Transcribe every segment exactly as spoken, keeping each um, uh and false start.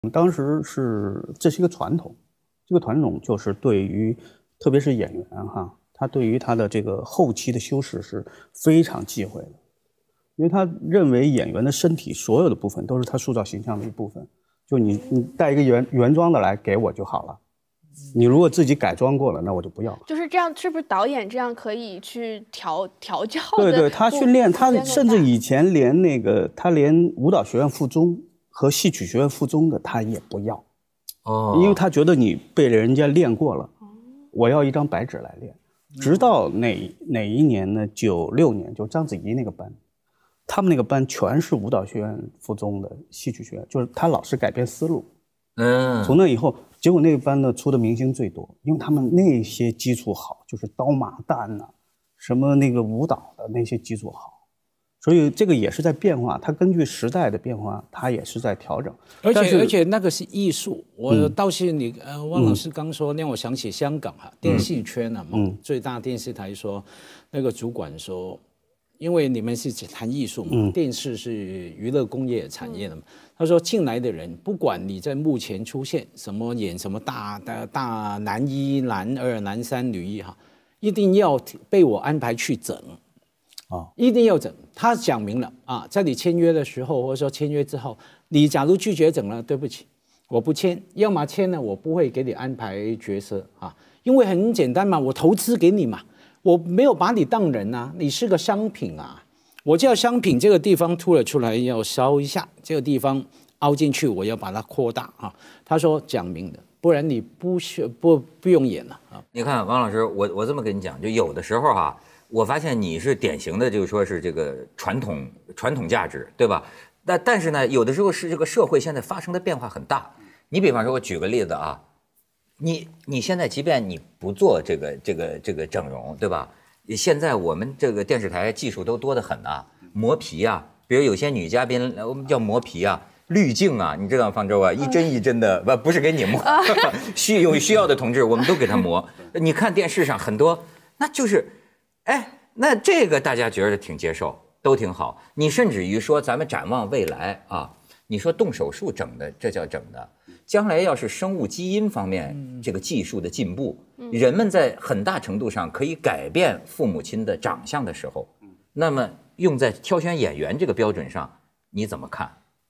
当时是这是一个传统，这个传统就是对于特别是演员哈，他对于他的这个后期的修饰是非常忌讳的，因为他认为演员的身体所有的部分都是他塑造形象的一部分，就你你带一个原原装的来给我就好了，你如果自己改装过了，那我就不要。 就是这样，是不是导演这样可以去调调教的？ 对对，他训练，他甚至以前连那个他连舞蹈学院附中和戏曲学院附中的他也不要，哦，因为他觉得你被人家练过了，我要一张白纸来练。直到哪哪一年呢？九六年，就章子怡那个班，他们那个班全是舞蹈学院附中的戏曲学院，就是他老师改变思路。嗯，从那以后，结果那个班呢出的明星最多，因为他们那些基础好，就是刀马旦呐、啊，什么那个舞蹈的那些基础好。所以这个也是在变化，它根据时代的变化，它也是在调整。 而且而且那个是艺术，我倒是你呃，汪老师刚说，让我想起香港哈电视圈啊，嗯，最大电视台说，那个主管说，因为你们是谈艺术嘛，嗯、电视是娱乐工业产业的嘛，他说进来的人，不管你在幕前出现什么演什么大大大男一、男二、男三、女一哈，一定要被我安排去整。哦，一定要整，他讲明了啊，在你签约的时候，或者说签约之后，你假如拒绝整了，对不起，我不签，要么签了，我不会给你安排角色啊，因为很简单嘛，我投资给你嘛，我没有把你当人啊，你是个商品啊，我叫商品，这个地方凸了出来要烧一下，这个地方凹进去，我要把它扩大啊。他说讲明的，不然你不需不不用演了啊。 你看，王老师，我我这么跟你讲，就有的时候哈、啊。我发现你是典型的，就是说是这个传统传统价值，对吧？但但是呢，有的时候是这个社会现在发生的变化很大。你比方说，我举个例子啊，你你现在即便你不做这个这个这个整容，对吧？现在我们这个电视台技术都多得很啊，磨皮啊，比如有些女嘉宾，我们叫磨皮啊。滤镜啊，你知道方舟啊，一针一针的，不不是给你磨，需有需要的同志，我们都给他磨。你看电视上很多，那就是。哎，那这个大家觉得挺接受，都挺好。你甚至于说，咱们展望未来啊，你说动手术整的，这叫整的。将来要是生物基因方面这个技术的进步，人们在很大程度上可以改变父母亲的长相的时候，那么用在挑选演员这个标准上，你怎么看？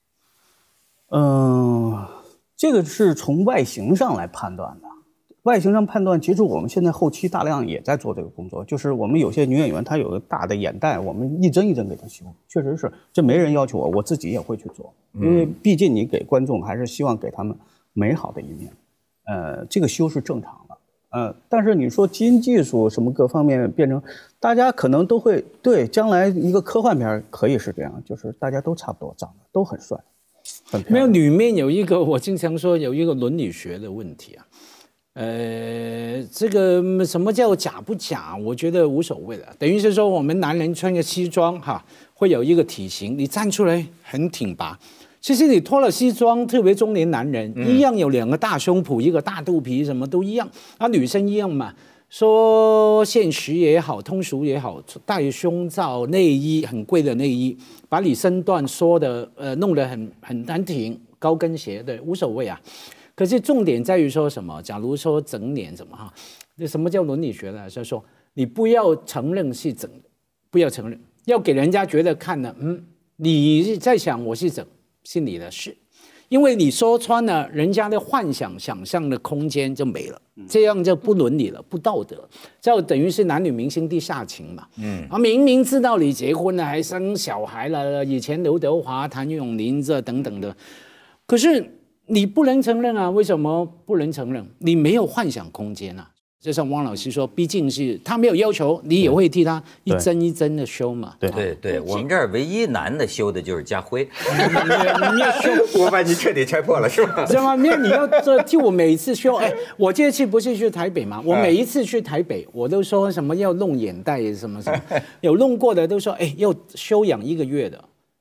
嗯、呃，这个是从外形上来判断的。外形上判断，其实我们现在后期大量也在做这个工作，就是我们有些女演员她有个大的眼袋，我们一针一针给她修，确实是，这没人要求我，我自己也会去做，因为毕竟你给观众还是希望给他们美好的一面，呃，这个修是正常的，呃，但是你说基因技术什么各方面变成，大家可能都会对将来一个科幻片可以是这样，就是大家都差不多长得都很帅，很漂亮。 没有，里面有一个我经常说有一个伦理学的问题啊。呃，这个什么叫假不假？我觉得无所谓的。等于是说，我们男人穿个西装哈，会有一个体型，你站出来很挺拔。其实你脱了西装，特别中年男人、嗯、一样有两个大胸脯，一个大肚皮，什么都一样。啊，女生一样嘛。说现实也好，通俗也好，戴胸罩、内衣很贵的内衣，把你身段缩的呃弄得很很很挺，高跟鞋的无所谓啊。可是重点在于说什么？假如说整脸什么哈，那什么叫伦理学呢？就是说你不要承认是整的，不要承认，要给人家觉得看了，嗯，你在想我是整，是你的事，因为你说穿了，人家的幻想、想象的空间就没了，这样就不伦理了，不道德，就等于是男女明星地下情嘛。嗯，啊，明明知道你结婚了，还生小孩了，以前刘德华、谭咏麟这等等的，可是。你不能承认啊？为什么不能承认？你没有幻想空间啊！就像汪老师说，毕竟是他没有要求，你也会替他一针一针的修嘛。 对对对，我们这儿唯一男的修的就是家辉。你要修，我把你彻底拆破了，是吧？ 知道吗？没有，你要这替我每一次修。哎，我这次不是去台北吗？我每一次去台北，我都说什么要弄眼袋什么什么，有弄过的都说，哎，要休养一个月的。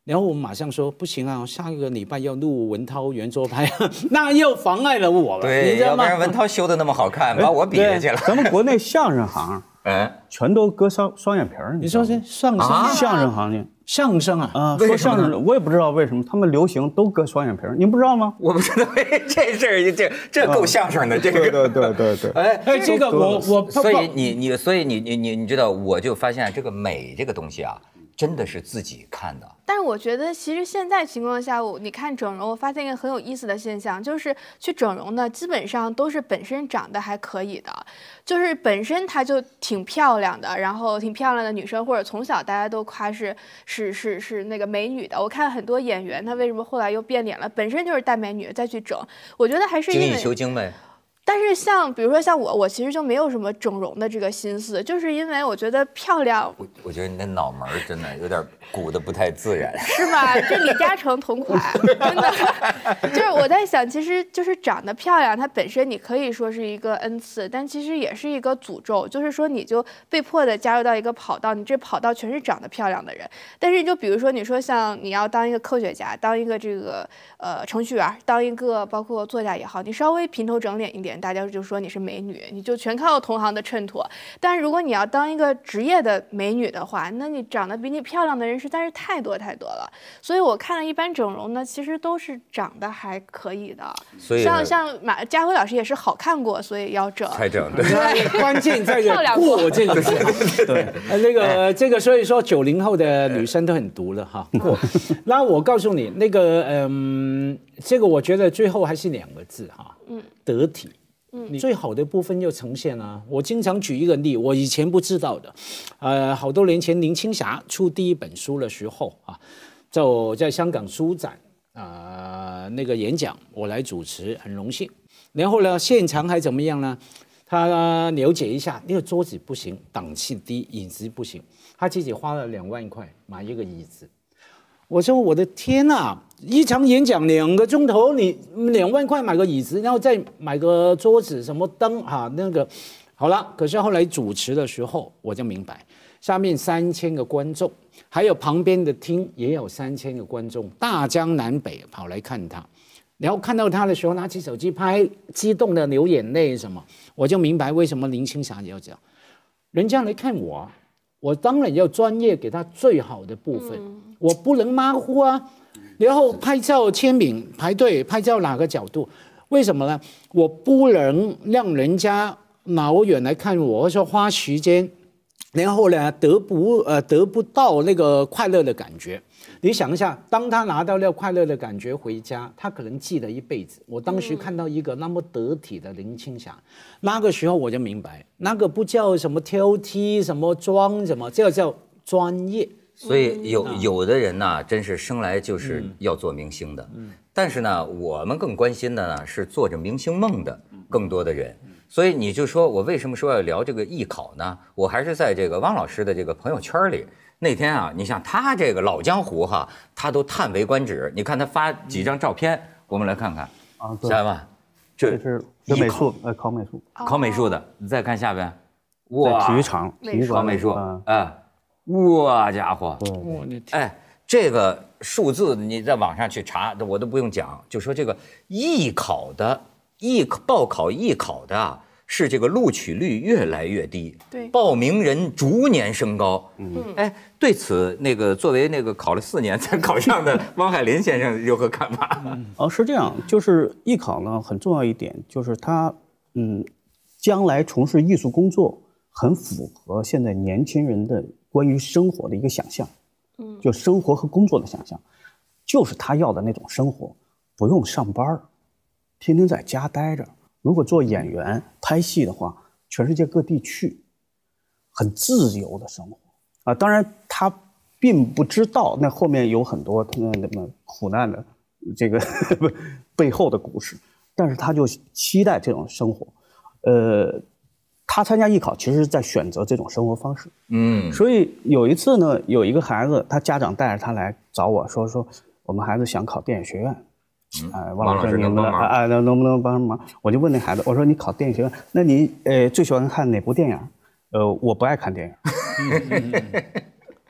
然后我马上说不行啊，下个礼拜要录文涛圆桌派，那又妨碍了我了， 对， 你知道吗？ 要不然文涛修的那么好看，把我比下去了。 咱们国内相声行， 哎， 全都割双双眼皮儿。 你说这相声、 啊、相声行业， 相声啊啊，说相声的我也不知道为什么他们流行都割双眼皮儿，您不知道吗？ 我不知道这事儿，这这够相声的，这个。 对对对对对。 哎哎，这个我我， 所以你你所以你你你你知道，我就发现这个美这个东西啊。真的是自己看的， 但是我觉得其实现在情况下，我你看整容，我发现一个很有意思的现象，就是去整容呢，基本上都是本身长得还可以的，就是本身她就挺漂亮的，然后挺漂亮的女生，或者从小大家都夸是是是是那个美女的。我看很多演员，她为什么后来又变脸了？本身就是大美女，再去整，我觉得还是因为精益求精呗。 但是像比如说像我，我其实就没有什么整容的这个心思，就是因为我觉得漂亮。 我我觉得你的脑门真的有点鼓的不太自然， 是吧？这李嘉诚同款，真的。就是我在想，其实就是长得漂亮，它本身你可以说是一个恩赐，但其实也是一个诅咒。就是说，你就被迫的加入到一个跑道，你这跑道全是长得漂亮的人。但是就比如说，你说像你要当一个科学家，当一个这个呃程序员，当一个包括作家也好，你稍微平头整脸一点，大家就说你是美女，你就全靠同行的衬托。但是如果你要当一个职业的美女的话，那你长得比你漂亮的人实在是太多太多了。所以我看了一般整容呢，其实都是长得还可以的。 所以像像马家辉老师也是好看过，所以要整才整。对， 关键在于过这个字。对，呃，那个这个，所以说九零后的女生都很毒了哈。过。那我告诉你，那个嗯，这个我觉得最后还是两个字哈，嗯，得体。嗯，最好的部分又呈现了、啊。我经常举一个例，我以前不知道的，呃，好多年前林青霞出第一本书的时候啊，就在香港书展啊、呃、那个演讲，我来主持，很荣幸。然后呢，现场还怎么样呢？他了解一下，那个桌子不行，档次低，椅子不行，他自己花了两万块买一个椅子。我说我的天啊！一场演讲两个钟头，你两万块买个椅子，然后再买个桌子，什么灯啊，那个好了。可是后来主持的时候，我就明白，下面三千个观众，还有旁边的厅也有三千个观众，大江南北跑来看他。然后看到他的时候，拿起手机拍，激动的流眼泪什么，我就明白为什么林青霞要这样。人家来看我，我当然要专业给他最好的部分，嗯、我不能马虎啊。然后拍照签名排队拍照哪个角度？为什么呢？我不能让人家老远来看我，或者说花时间，然后呢得不呃得不到那个快乐的感觉。你想一下，当他拿到那快乐的感觉回家，他可能记得一辈子。我当时看到一个那么得体的林青霞，那个时候我就明白，那个不叫什么挑剔，什么装什么，这个叫专业。 所以有有的人呢，真是生来就是要做明星的。嗯，但是呢，我们更关心的呢是做着明星梦的更多的人。所以你就说我为什么说要聊这个艺考呢？我还是在这个汪老师的这个朋友圈里。那天啊，你像他这个老江湖哈，他都叹为观止。你看他发几张照片，我们来看看啊，下面这是美术，呃，考美术， 考美术的。你再看下边，哇， 体育场， 体育考美术，哎。哇家伙！哎，这个数字你在网上去查，我都不用讲，就说这个艺考的艺报考艺考的啊，是这个录取率越来越低， 对， 报名人逐年升高。嗯，哎，对此那个作为那个考了四年才考上的汪海林先生有何看法？ 哦，是这样，就是艺考呢很重要一点，就是他嗯，将来从事艺术工作很符合现在年轻人的关于生活的一个想象，嗯，就生活和工作的想象，就是他要的那种生活，不用上班，天天在家待着。如果做演员拍戏的话，全世界各地去，很自由的生活啊。当然，他并不知道那后面有很多那那么苦难的这个背后的故事，但是他就期待这种生活，呃。他参加艺考，其实是在选择这种生活方式。嗯，所以有一次呢，有一个孩子，他家长带着他来找我说说，我们孩子想考电影学院， 嗯，哎，汪老师能不能啊？能能不能帮忙？我就问那孩子，我说你考电影学院，那你呃最喜欢看哪部电影？呃，我不爱看电影。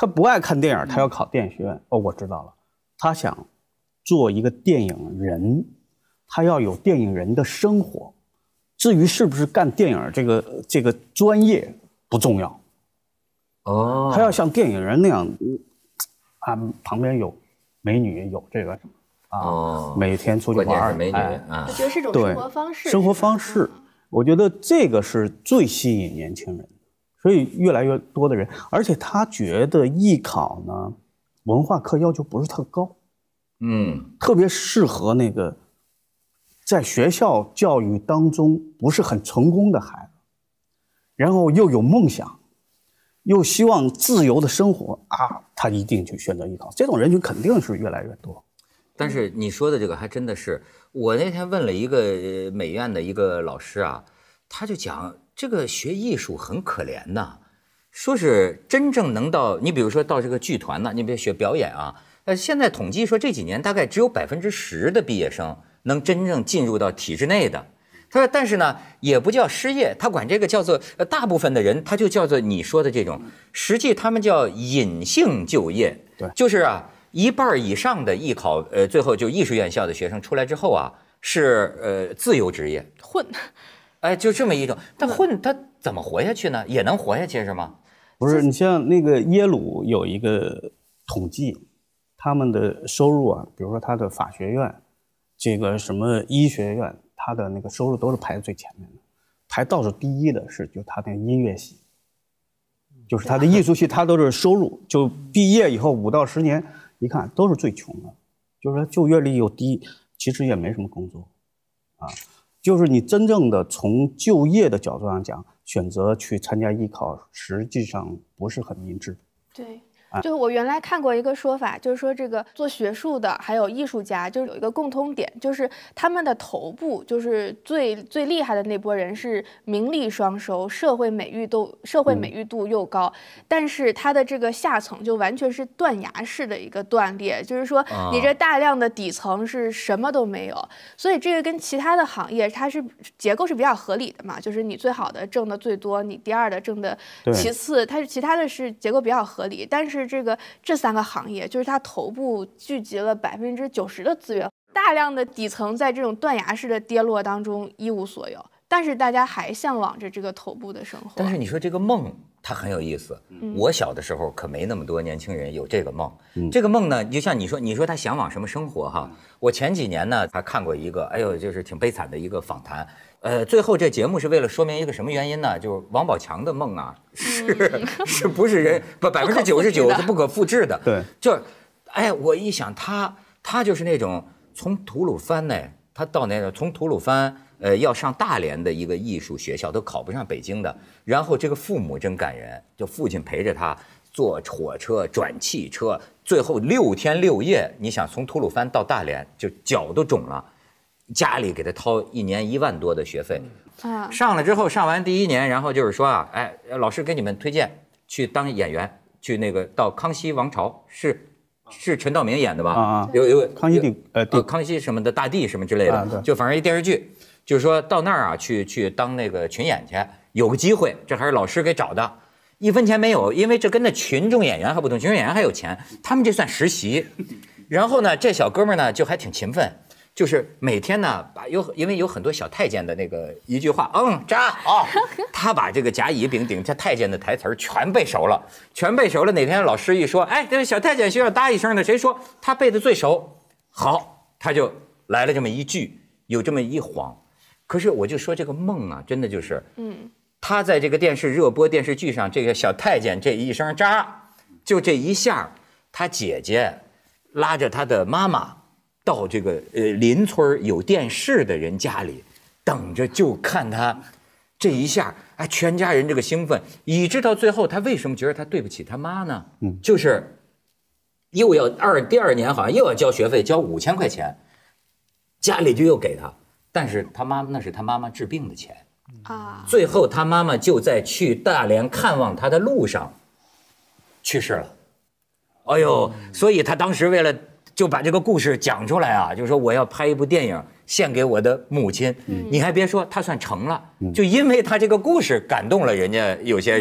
他不爱看电影，他要考电影学院。哦，我知道了，他想做一个电影人，他要有电影人的生活。至于是不是干电影这个这个专业不重要。哦，他要像电影人那样，啊，旁边有美女，有这个什么啊，哦、每天出去玩， 美女啊， 我觉得是一种生活方式。 生活方式，我觉得这个是最吸引年轻人的。所以越来越多的人，而且他觉得艺考呢，文化课要求不是特高，嗯，特别适合那个在学校教育当中不是很成功的孩子，然后又有梦想，又希望自由的生活啊，他一定去选择艺考。这种人群肯定是越来越多。 但是你说的这个还真的是，我那天问了一个美院的一个老师啊，他就讲。这个学艺术很可怜呐，说是真正能到你比如说到这个剧团呢，你比如学表演啊，呃，现在统计说这几年大概只有百分之十的毕业生能真正进入到体制内的。他说，但是呢，也不叫失业，他管这个叫做呃，大部分的人他就叫做你说的这种，实际他们叫隐性就业， 对， 就是啊，一半以上的艺考呃，最后就艺术院校的学生出来之后啊，是呃自由职业混。 哎，就这么一种，他混他怎么活下去呢？也能活下去是吗？ 不是，你像那个耶鲁有一个统计，他们的收入啊，比如说他的法学院，这个什么医学院，他的那个收入都是排在最前面的，排倒数第一的是就他那个音乐系，就是他的艺术系，他都是收入，就毕业以后五到十年，一看都是最穷的，就是说就业率又低，其实也没什么工作，啊。就是你真正的从就业的角度上讲，选择去参加艺考，实际上不是很明智。 对。就是我原来看过一个说法，就是说这个做学术的还有艺术家，就是有一个共通点，就是他们的头部就是最最厉害的那波人是名利双收，社会美誉度社会美誉度又高，嗯、但是他的这个下层就完全是断崖式的一个断裂，就是说你这大量的底层是什么都没有，所以这个跟其他的行业它是结构是比较合理的嘛，就是你最好的挣的最多，你第二的挣的其次，它是其他的是结构比较合理，但是。这个这三个行业，就是它头部聚集了百分之九十的资源，大量的底层在这种断崖式的跌落当中一无所有，但是大家还向往着这个头部的生活。 但是你说这个梦，它很有意思。嗯、我小的时候可没那么多年轻人有这个梦。嗯、这个梦呢，就像你说，你说他向往什么生活哈？我前几年呢还看过一个，哎呦，就是挺悲惨的一个访谈。呃，最后这节目是为了说明一个什么原因呢？就是王宝强的梦啊，是、嗯、是不是人不百分之九十九是不可复制的？ 对， 就，哎，我一想他他就是那种从吐鲁番呢，他到那个从吐鲁番呃要上大连的一个艺术学校，都考不上北京的。然后这个父母真感人，就父亲陪着他坐火车转汽车，最后六天六夜，你想从吐鲁番到大连，就脚都肿了。家里给他掏一年一万多的学费，啊，上了之后上完第一年，然后就是说啊，哎，老师给你们推荐去当演员，去那个到康熙王朝，是是陈道明演的吧？ 啊， 有有康熙帝呃呃康熙什么的大帝什么之类的，啊、就反正一电视剧，就是说到那儿啊去去当那个群演去，有个机会，这还是老师给找的，一分钱没有，因为这跟那群众演员还不同，群众演员还有钱，他们这算实习。然后呢，这小哥们呢就还挺勤奋。就是每天呢，把有因为有很多小太监的那个一句话，嗯，扎好，他把这个甲乙丙丁这太监的台词儿全背熟了，全背熟了。哪天老师一说，哎，这个小太监需要搭一声的，谁说他背的最熟？好，他就来了这么一句，有这么一晃。可是我就说这个梦啊，真的就是，嗯，他在这个电视热播电视剧上，这个小太监这一声扎，就这一下，他姐姐拉着他的妈妈。到这个呃邻村有电视的人家里，等着就看他这一下，哎，全家人这个兴奋，以致到最后他为什么觉得他对不起他妈呢？嗯，就是又要二第二年好像又要交学费，交五千块钱，家里就又给他，但是他妈那是他妈妈治病的钱啊，最后他妈妈就在去大连看望他的路上去世了。哎呦，所以他当时为了。就把这个故事讲出来啊，就是说我要拍一部电影献给我的母亲。嗯、你还别说，他算成了，就因为他这个故事感动了人家有些人，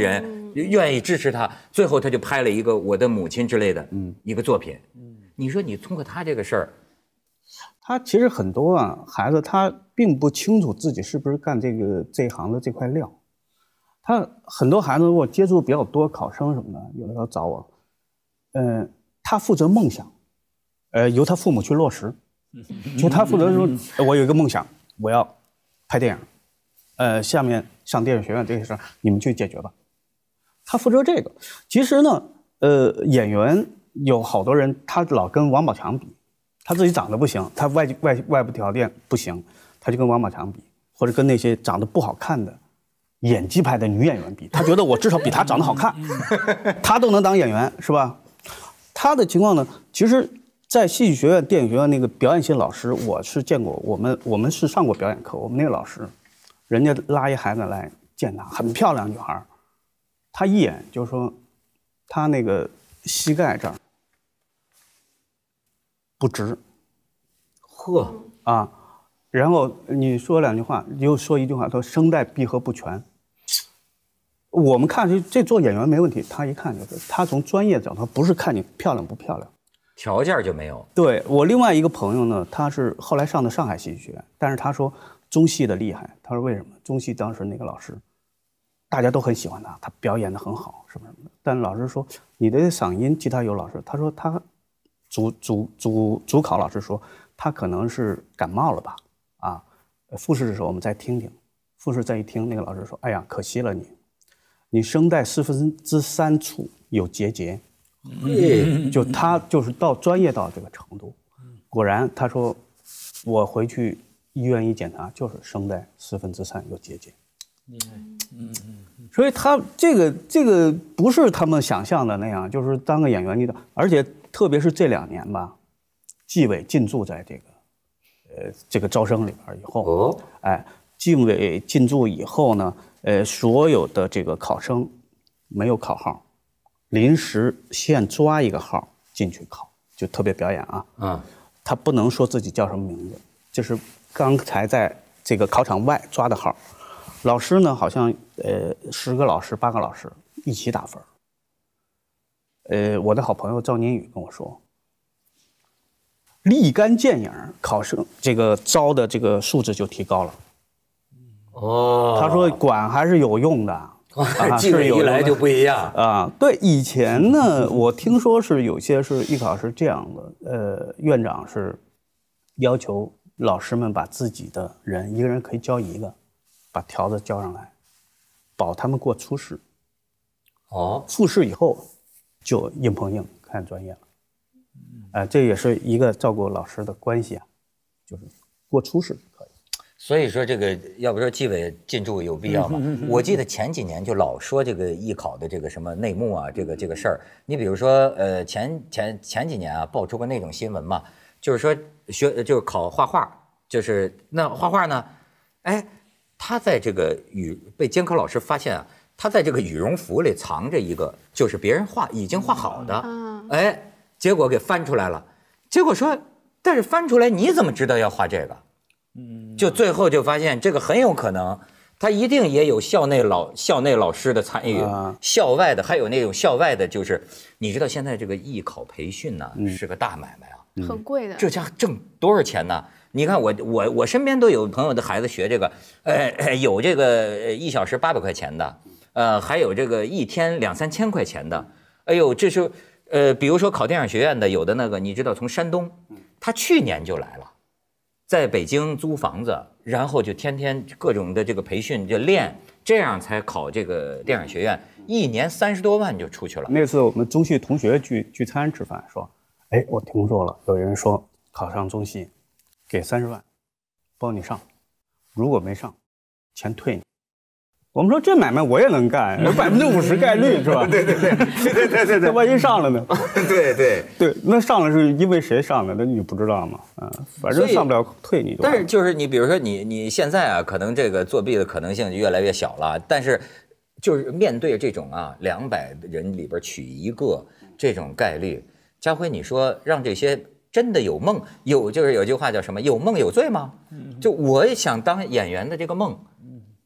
愿意支持他，最后他就拍了一个《我的母亲》之类的，嗯，一个作品。嗯，你说你通过他这个事儿， 他其实很多啊孩子他并不清楚自己是不是干这个这一行的这块料。他很多孩子我接触比较多，考生什么的，有的时候找我，嗯、呃，他负责梦想，呃，由他父母去落实。就他负责说，我有一个梦想，我要拍电影，呃，下面上电影学院这些事儿你们去解决吧。他负责这个。其实呢，呃，演员有好多人，他老跟王宝强比，他自己长得不行，他外外外部条件不行，他就跟王宝强比，或者跟那些长得不好看的演技派的女演员比，他觉得我至少比他长得好看，他都能当演员，是吧？他的情况呢，其实。在戏剧学院、电影学院那个表演系老师，我是见过。我们我们是上过表演课。我们那个老师，人家拉一孩子来见他，很漂亮女孩，他一眼就说，他那个膝盖这儿不直， 呵啊，然后你说两句话，又说一句话，说声带闭合不全。我们看这这做演员没问题，他一看就是，他从专业角度不是看你漂亮不漂亮。 条件就没有。 对，我另外一个朋友呢，他是后来上的上海戏剧学院，但是他说中戏的厉害。他说为什么？中戏当时那个老师，大家都很喜欢他，他表演的很好，什么什么的。但老师说你的嗓音，其他有老师，他说他主主主主考老师说他可能是感冒了吧？啊，复试的时候我们再听听。复试再一听，那个老师说，哎呀，可惜了你，你声带四分之三处有结节。嗯，就他就是到专业到这个程度，果然他说，我回去医院一检查，就是声带四分之三有结节。厉害，嗯嗯，所以他这个这个不是他们想象的那样，就是当个演员你的，而且特别是这两年吧，纪委进驻在这个，呃，这个招生里边以后，哦，哎，纪委进驻以后呢，呃，所有的这个考生没有考号。临时现抓一个号进去考，就特别表演啊，嗯，他不能说自己叫什么名字，就是刚才在这个考场外抓的号。老师呢，好像呃十个老师八个老师一起打分。呃，我的好朋友赵年宇跟我说，立竿见影，考生这个招的这个素质就提高了。哦，他说管还是有用的。 啊，纪委一来就不一样啊！对，以前呢，我听说是有些是艺考是这样的，呃，院长是要求老师们把自己的人一个人可以教一个，把条子交上来，保他们过初试。哦，复试以后就硬碰硬看专业了。哎、呃，这也是一个照顾老师的关系啊，就是过初试可以。 所以说这个要不说纪委进驻有必要吗？我记得前几年就老说这个艺考的这个什么内幕啊，这个这个事儿。你比如说，呃，前前前几年啊，爆出过那种新闻嘛，就是说学就是考画画，就是那画画呢，哎，他在这个羽被监考老师发现啊，他在这个羽绒服里藏着一个，就是别人画已经画好的，哎，结果给翻出来了。结果说，但是翻出来你怎么知道要画这个？嗯，就最后就发现这个很有可能，他一定也有校内老校内老师的参与，啊、校外的还有那种校外的，就是你知道现在这个艺考培训呢、嗯、是个大买卖啊， 嗯、很贵的， 这家挣多少钱呢？你看我我我身边都有朋友的孩子学这个，呃，有这个一小时八百块钱的，呃，还有这个一天两三千块钱的，哎呦，这是呃，比如说考电影学院的，有的那个你知道从山东，他去年就来了。在北京租房子，然后就天天各种的这个培训就练，这样才考这个电影学院，一年三十多万就出去了。 那次我们中戏同学聚聚餐吃饭，说，哎，我听说了，有人说考上中戏，给三十万，包你上，如果没上，钱退你。我们说这买卖我也能干，有百分之五十概率是吧？ 对对对对对对对对， 万一上了呢？ 对对对，那上了是因为谁上的？那你不知道吗？啊，反正上不了退你就。 但是就是你比如说你你现在啊，可能这个作弊的可能性就越来越小了。但是就是面对这种啊两百人里边取一个这种概率，家辉你说让这些真的有梦有就是有句话叫什么？有梦有罪吗？就我也想当演员的这个梦。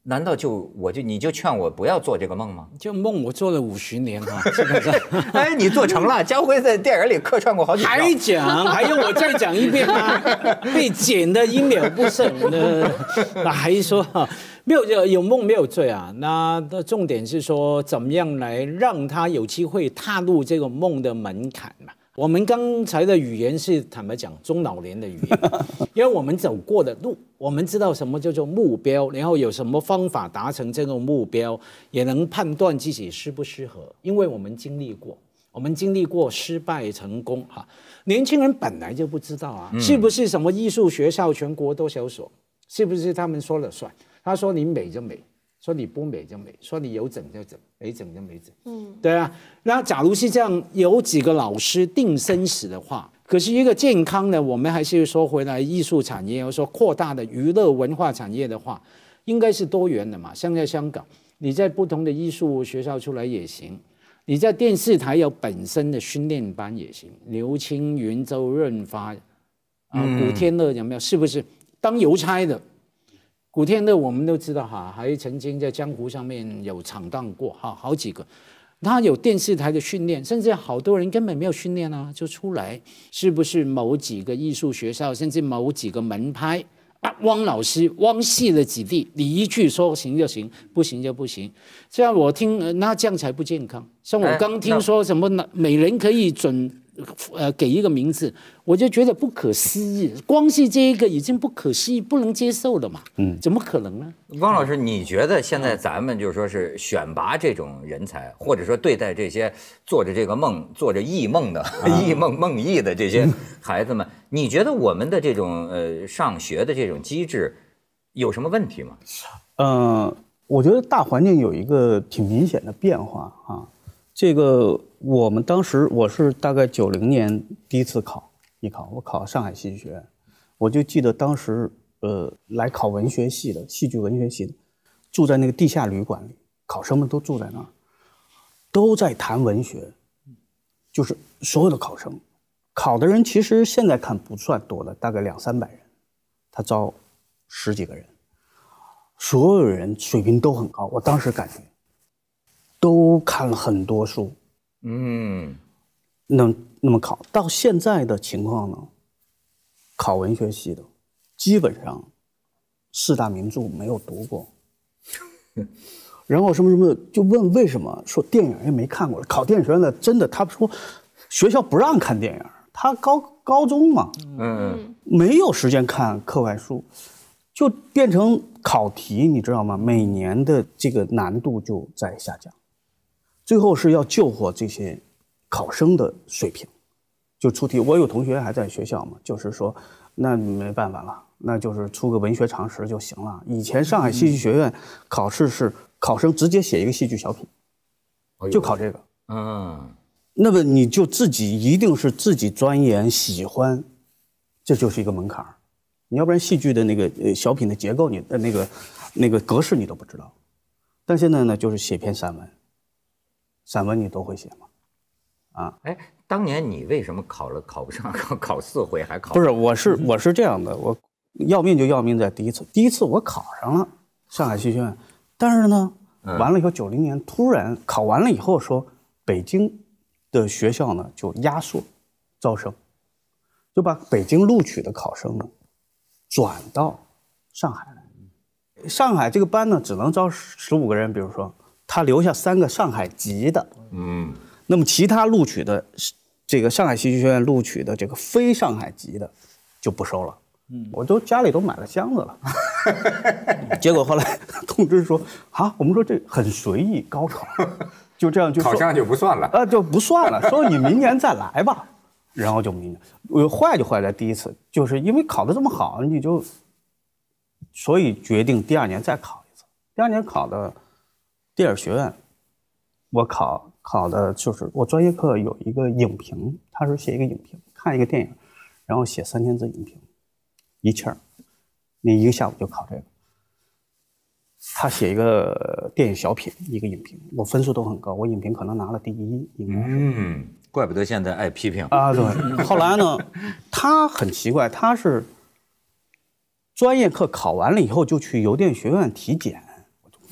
难道就我就你就劝我不要做这个梦吗？ 就梦我做了五十年哈，基本上。 哎，你做成了。家辉在电影里客串过好几遍。 还讲，还用我再讲一遍吗？被剪得一秒不剩的，那还说没有有梦没有罪啊？那的重点是说，怎么样来让他有机会踏入这个梦的门槛嘛？我们刚才的语言是坦白讲中老年的语言，因为我们走过的路，我们知道什么叫做目标，然后有什么方法达成这个目标，也能判断自己适不适合，因为我们经历过，我们经历过失败成功哈。年轻人本来就不知道啊，是不是什么艺术学校全国都有所，是不是他们说了算？他说你美就美。说你不美就美，说你有整就整，没整就没整。嗯，对啊。那假如是这样，有几个老师定生死的话，可是一个健康的，我们还是说回来艺术产业，或者说扩大的娱乐文化产业的话，应该是多元的嘛。像在香港，你在不同的艺术学校出来也行，你在电视台有本身的训练班也行。刘青云、周润发啊、古天乐有没有？是不是当邮差的？古天乐我们都知道哈，还曾经在江湖上面有闯荡过哈，好几个。他有电视台的训练，甚至好多人根本没有训练啊，就出来。是不是某几个艺术学校，甚至某几个门派啊？汪老师汪系了几地，你一句说行就行，不行就不行。这样我听，那这样才不健康。像我刚听说什么每人可以准。呃，给一个名字，我就觉得不可思议。光是这一个已经不可思议、不能接受了嘛。嗯，怎么可能呢？ 汪老师，你觉得现在咱们就是说是选拔这种人才，或者说对待这些做着这个梦、做着艺梦的、艺梦梦艺的这些孩子们，你觉得我们的这种呃上学的这种机制有什么问题吗？ 呃，我觉得大环境有一个挺明显的变化啊。这个我们当时我是大概九零年第一次考艺考，我考上海戏剧学院，我就记得当时呃来考文学系的戏剧文学系的，住在那个地下旅馆里，考生们都住在那儿，都在谈文学，就是所有的考生，考的人其实现在看不算多的，大概两三百人，他招十几个人，所有人水平都很高，我当时感觉。都看了很多书，嗯，那那么考到现在的情况呢？考文学系的，基本上四大名著没有读过，然后什么什么就问为什么，说电影也没看过。考电影学院的真的，他说学校不让看电影，他高高中嘛，嗯，没有时间看课外书，就变成考题，你知道吗？每年的这个难度就在下降。最后是要救活这些考生的水平，就出题。我有同学还在学校嘛，就是说，那没办法了，那就是出个文学常识就行了。以前上海戏剧学院考试是考生直接写一个戏剧小品，就考这个。嗯，那么你就自己一定是自己钻研喜欢，这就是一个门槛。你要不然戏剧的那个呃小品的结构你的那个那个格式你都不知道。但现在呢，就是写篇散文。散文你都会写吗？啊， 哎，当年你为什么考了考不上，考考四回还考？ 不是，我是我是这样的，我要命就要命在第一次，第一次我考上了上海戏剧学院，但是呢，完了以后九零年突然考完了以后说北京的学校呢就压缩招生，就把北京录取的考生呢转到上海来，上海这个班呢只能招十五个人，比如说。他留下三个上海籍的，嗯，那么其他录取的，这个上海戏剧学院录取的这个非上海籍的就不收了，嗯，我都家里都买了箱子了，结果后来通知说，啊，我们说这很随意，高考就这样就考上就不算了， 啊，就不算了，说你明年再来吧，然后就明年，我坏就坏在第一次，就是因为考得这么好，你就，所以决定第二年再考一次，第二年考的。电影学院，我考考的就是我专业课有一个影评，他是写一个影评，看一个电影，然后写三千字影评，一气儿，那一个下午就考这个。他写一个电影小品，一个影评，我分数都很高，我影评可能拿了第一，应该是。 嗯，怪不得现在爱批评啊。对，后来呢，他很奇怪，他是专业课考完了以后就去邮电学院体检。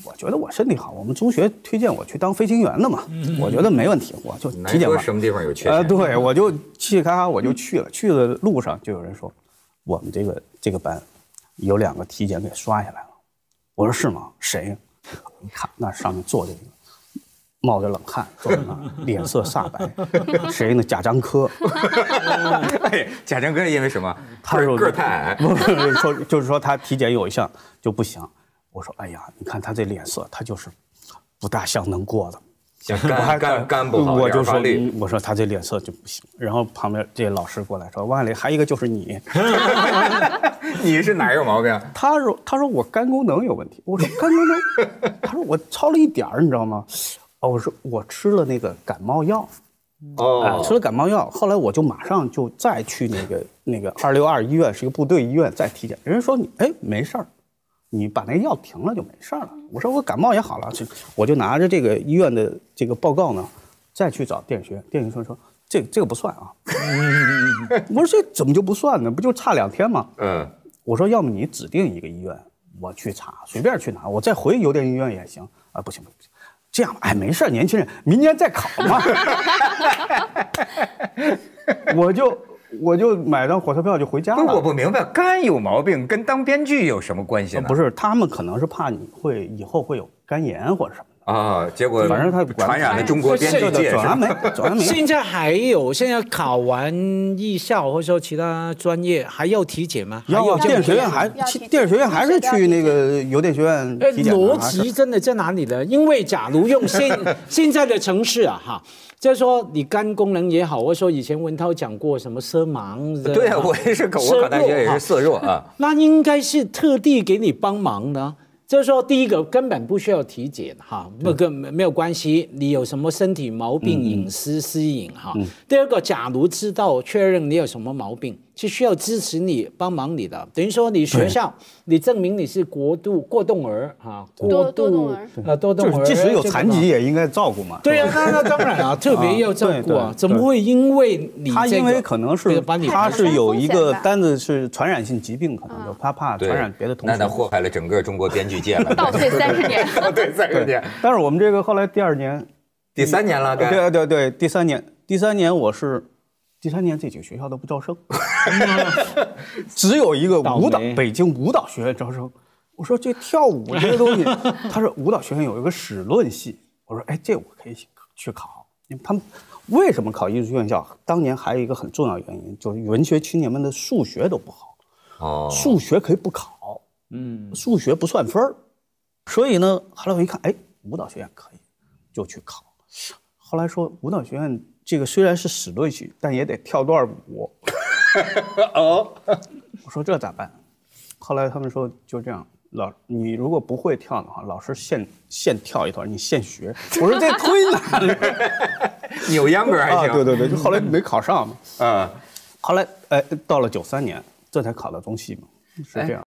我觉得我身体好，我们中学推荐我去当飞行员的嘛，我觉得没问题，我就体检完。 什么地方有缺陷？ 呃，对，我就嘁哩咔咔我就去了，去的路上就有人说，我们这个这个班有两个体检给刷下来了。我说是吗？谁？你看那上面坐着一个。冒着冷汗坐在那，脸色煞白。谁呢？贾樟柯。 哎，贾樟柯因为什么？ 他说个儿太矮。 不是说，就是说他体检有一项就不行。我说，哎呀，你看他这脸色，他就是不大像能过的。 像肝肝肝不好， 我就说，我说他这脸色就不行。然后旁边这老师过来说，万里还一个就是你。 你是哪有毛病？ 他说，他说我肝功能有问题。我说肝功能？他说我超了一点儿，你知道吗？哦，我说我吃了那个感冒药， 哦、 呃，吃了感冒药，后来我就马上就再去那个那个二六二医院，是一个部队医院再体检，人家说你哎没事儿，你把那药停了就没事儿了。我说我感冒也好了，我就拿着这个医院的这个报告呢，再去找电影学院，电影学院说这这个不算啊。我说这怎么就不算呢？不就差两天吗？嗯，我说要么你指定一个医院，我去查，随便去拿，我再回邮电医院也行啊，不行不行。这样吧，哎，没事，年轻人，明年再考嘛。我就我就买张火车票就回家了。 不是，我不明白，肝有毛病跟当编剧有什么关系呢？ 不是，他们可能是怕你会以后会有肝炎或者什么的。 啊，结果反正他传染了中国编剧界。 转完没？转完没？ 现在还有，现在考完艺校或者说其他专业还要体检吗？ 要，电影学院还电影学院还是去那个邮电学院体检。 逻辑真的在哪里呢？因为假如用现现在的城市啊，哈。就是说，你肝功能也好，或者说以前文涛讲过什么色盲， 对啊，我也是，我考大学也是色弱啊。 那应该是特地给你帮忙的。就是说，第一个根本不需要体检哈，不跟没有关系，你有什么身体毛病、隐私私隐哈。第二个，假如知道确认你有什么毛病，是需要支持你、帮忙你的。等于说，你学校你证明你是过度过动儿哈， 过度呃多动儿， 即使有残疾也应该照顾嘛。 对啊，那那当然啊，特别要照顾啊，怎么会因为你他因为可能是他是有一个单子是传染性疾病，可能就他怕传染别的同学。 那他祸害了整个中国编剧界了， 倒退三十年， 倒退三十年。 但是我们这个后来第二年、 第三年了， 对对对，第三年，第三年我是。第三年这几个学校都不招生，只有一个舞蹈，北京舞蹈学院招生。我说这跳舞这个东西，他说舞蹈学院有一个史论系。我说哎，这我可以去考。因为他们为什么考艺术院校？当年还有一个很重要原因，就是文学青年们的数学都不好。哦，数学可以不考，嗯，数学不算分儿。所以呢，后来我一看，哎，舞蹈学院可以，就去考。后来说舞蹈学院。这个虽然是史论系，但也得跳段舞。哦，我说这咋办？后来他们说就这样，老你如果不会跳的话，老师现现跳一段，你现学。我说这忒难了， 扭秧歌还行。 啊，对对对，就后来没考上嘛。 啊， 后来哎，到了九三年，这才考到中戏嘛，是这样。